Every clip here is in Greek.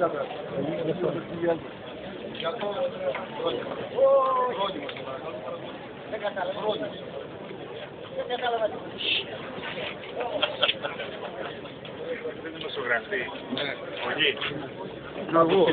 Δημοσιογραφή. Όχι. Μπράβο.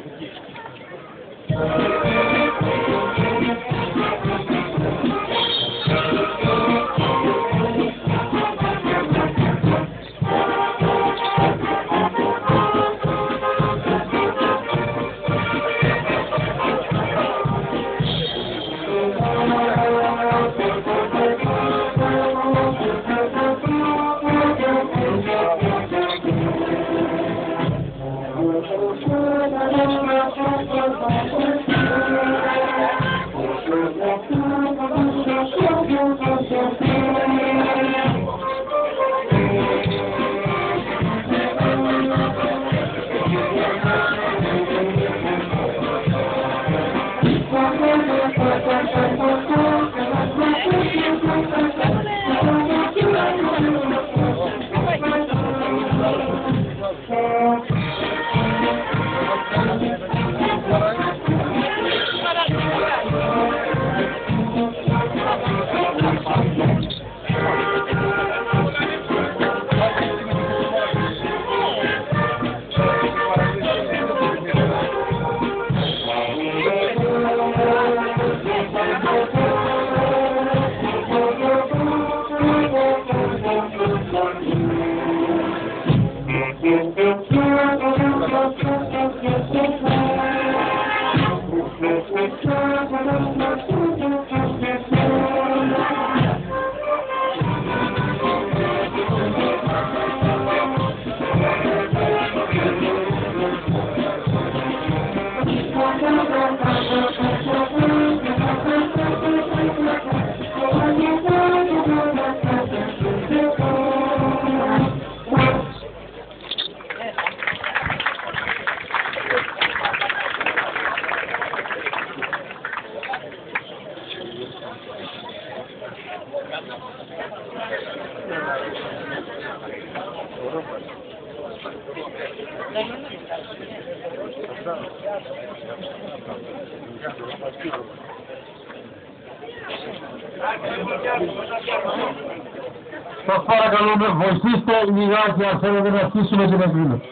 Σας παρακαλούμε, βοηθήστε λιγάκι αν θέλετε να αρχίσουμε την εκδήλωση.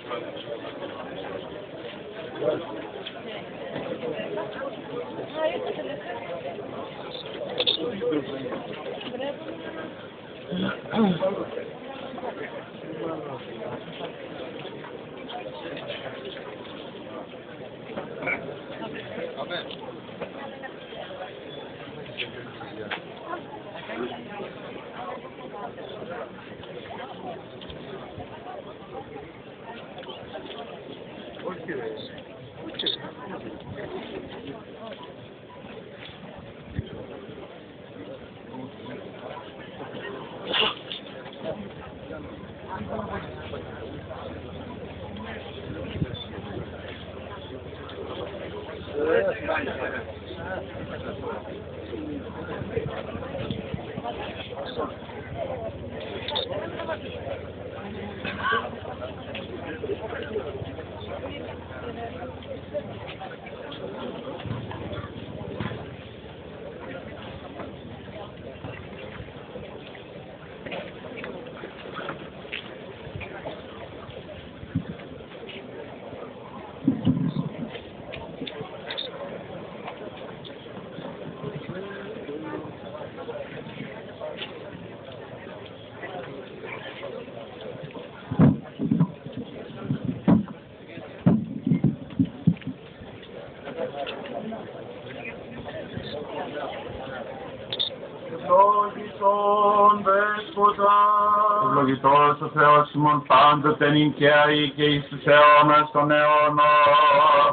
Ευλογητός ο Θεός ημών πάντοτε νυν και αεί και εις τους αιώνας των αιώνων.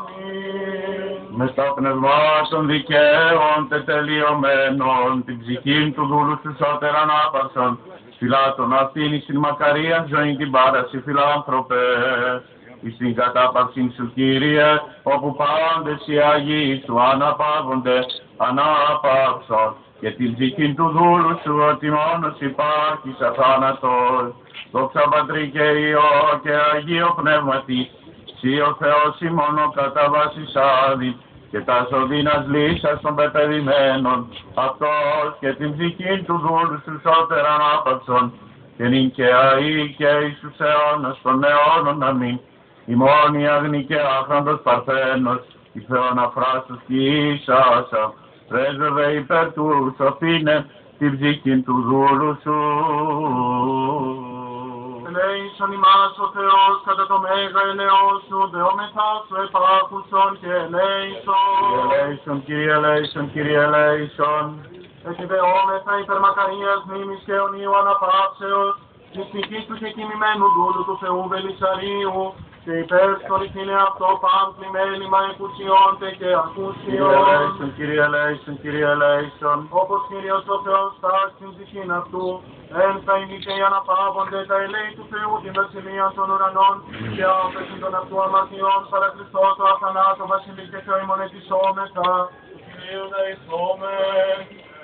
Μες τα πνευμάτων δικαίων τετελειωμένων, την ψυχήν του δούλου σου σώτεραν άπαρσον, φυλάτων αυτήν εις την μακαρία ζωήν την πάραση φιλάνθρωπε, εις την κατάπαυσιν σου Κύριε, όπου πάντες οι Άγιοι σου αναπαύονται, ανάπαυσον, και την ψυχήν του δούλου σου ότι μόνος υπάρχεις αθάνατος, δόξα Πατρί και Υιό και Αγίο Πνεύματι, Συ ο Θεός ημών κατά βάσης άδη, και τα σωδίνας λύσας των πεπαιδημένων, αυτός και την ψυχή του δούλου σου σώτεραν άπαξον, και νυν και αεί και εις τους αιώνας των αιώνων αμήν. Ημών η αγνή και άχραντος παρθένος, η Θεόν αφράστος και ίσασα, πρέσβευε υπέρ του σωθήνε την ψυχή του δούλου σου. Ελέησον ημάς ο Θεός κατά το μέγα ελεός σου, δεόμεθά σου επάκουσον και ελέησον. Κύριε ελέησον, Κύριε ελέησον. Εκειδεόμεθα υπερμακαρίας μνήμης και αιωνίου αναπαύσεως, της ψυχής του και κοιμημένου δούλου του Θεού Βελισσαρίου, και υπέρ στο ρηθήνε αυτό πάντλη μέλημα εκουσιώνται και ακούσιον. Κύριε ελέησον, Κύριε ελέησον. Όπως Κύριος ο Θεός στάσει στην ψυχήν αυτού, εν θα είναι και οι αναπαύονται τα ελέη του Θεού την βασιλεία των ουρανών, και άφεση των αυτού αμαρτιών παρακριστώ το αθανάτο βασιλεί και Θεό ημών ετισόμεθα. Κυρίου δεηθόμεν.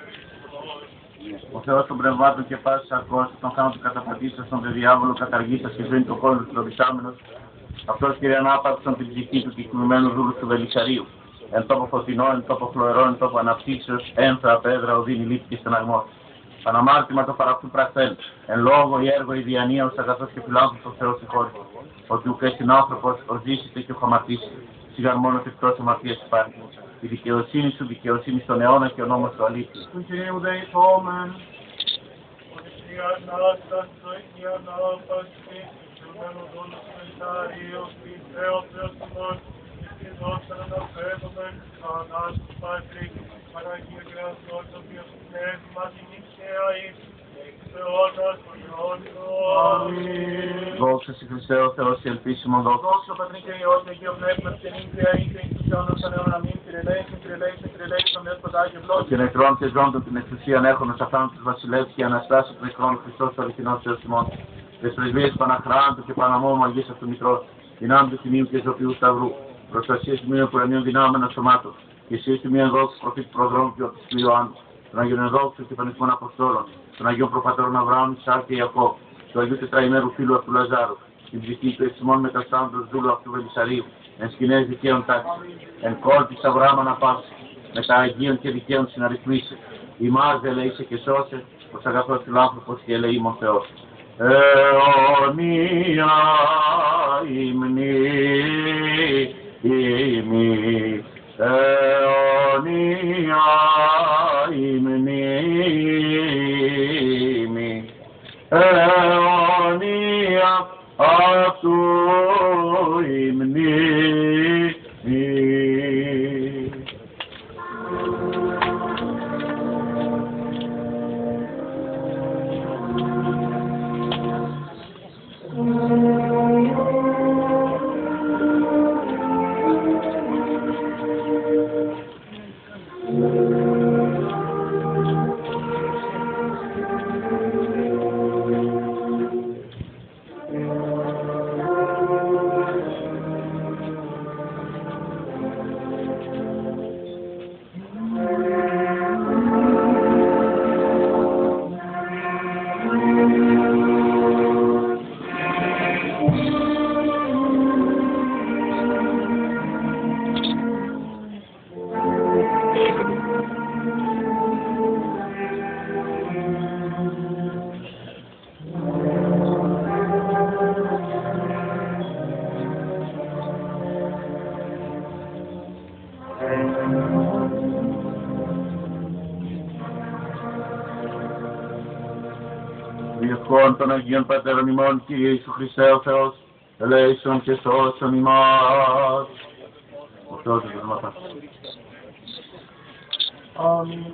Ο Θεός των πνευμάτων και πάσης αρκός, τον χάμο του καταπατήσας, τον διάβολο καταργήσας και ζωή του κόσμου του τροπισάμενος, αυτός Κύριε ανάπαυσον την ψυχή του κεκτημένου δούλου του Βελισσαρίου, εν τόπο φωτεινό, εν τόπο φλοερό, εν τόπο αναπτύξεως, ένθρα, πέδρα, οδύνη, λύπη και στεναγμός. Παναμάρτημα το παραυτού πραχθέν, εν λόγω ή έργο ή διανία ως αγαθός και φιλάνθρωπος Θεός συγχώρησε, ότι ουκ έσυν άνθρωπος, ως ζήσετε και οχαμαρτήσει, σιγάν μόνος εκτός αμαρτίας υπάρχει. Η δικαιοσύνη σου, δικαιοσύνη στον αιώνα και ο νόμος του αλήθεια. Του Κυρίου δεηθόμεν. Δόξα σε Χριστέ ο Θεός και ελπίσιμον δόξα. Δόξα Πατρί και Υιός και Αγίο Πνεύμα και νυν και αεί και εις τους αιώνας των αιώνων αμήν. Κυριελέησον Δέσποτα και ευλόγησον. Και νεκρών και ζώντων την εξουσίαν έχονος αθάνατος βασιλεύς και αναστάσει των νεκρών Χριστός ο αληθινός Θεός ημών. Τες πρεσβείες Παναχράντου και Παναμόμου Αγίας αυτού Μητρός, δυνάμει του Τιμίου και Ζωπιού Σταυρού, προστασίας του μείων πουρανίων δυνάμεων σωμάτων, και εσείς του μείων δόξου προφήτη προδρόμου και του Ιωάννου, των Αγίων Ενδόξου και Πανισμών Αποστόλων, των Αγίων Προπατώρων Αβραάμ, Ισαάκ και Ιακώβ, του Αγίου Τετραημέρου Φίλου αυτού Λαζάρου, την ψυχή του εξημών μεταστάντος δούλου αυτού Βελισσαρίου, εν σκηνές δικαίων τάξης, εν κόλ της Αβραάμ αναπαύση, με τα Αγίων και δικαίων συναρρυθμίσει. Ημάς ελεήσε και σώσε, ως αγαθός φιλάνθρωπος και ελεήμων Θεός. Αιωνία η μνήμη, αιωνία η μνήμη, αιωνία αυτού η μνήμη. Διευχών των Αγίων Πατέρων ημών, Κύριε Ιησού Χριστέ ο Θεός, ελέησον και σώσον ημάς. Ο Θεός της Δεσμάτας. Αμήν.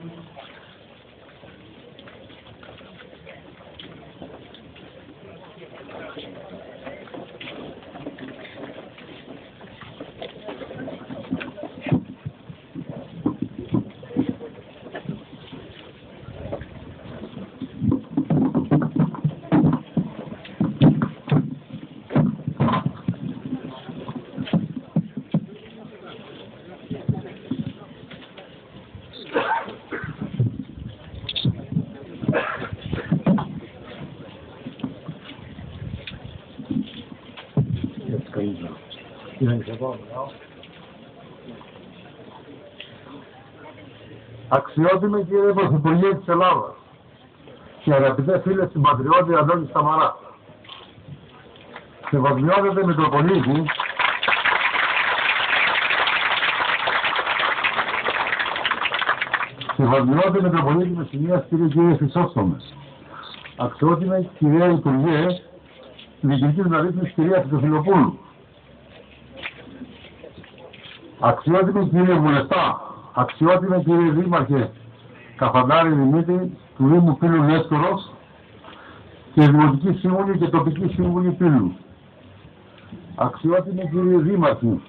Αξιότιμη κύριε Πρωθυπουργέ της Ελλάδας και αγαπητέ φίλε συμπατριώτη Αντώνη Σταμαρά, Σεβασμιότατε Μητροπολίτη, Σεβασμιότατε Μητροπολίτη Μεσσηνίας κύριε Χρυσόστομες, αξιότιμη κυρία Υπουργέ, Διοικητής Μεταρρύθμισης κυρία Φυτοφιλοπούλου, αξιότιμη κύριε Βουλευτά, αξιότιμη κύριε Δήμαρχε Καφαντάρη Δημήτρη του Δήμου Πύλου Νέστορος και Δημοτική Σύμβουλη και Τοπική Σύμβουλη Πύλου, αξιότιμη κύριε Δήμαρχη,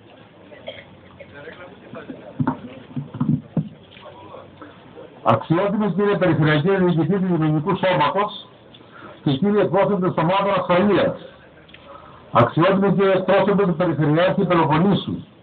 αξιότιμη κύριε Περιφερειακή Διοικητή του Δημοτικού Σώματος και κύριε εκπρόσωπε των Ομάδων Ασφαλείας, αξιότιμη κύριε εκπρόσωπε του Περιφερειάρχη Πελοποννήσου,